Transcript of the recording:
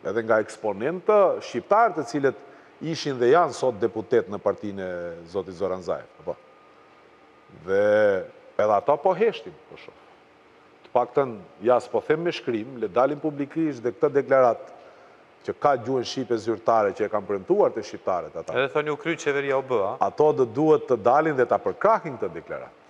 edhe nga eksponentë shqiptarë të cilët ishin dhe janë sot deputet në partinë e zotit Zoran Zaev. Dhe edhe ata po heshtin, po shoh. Të paktën, ja s'po them me shkrim, le dalim publikisht dhe këtë deklarat që ka gjuhën shqipe zyrtare që e kam premtuar të shqiptarët ata. Edhe thoni u kry qeveria u bë, a? Ato dhe duhet të dalin dhe ta përkrahin këtë deklarat.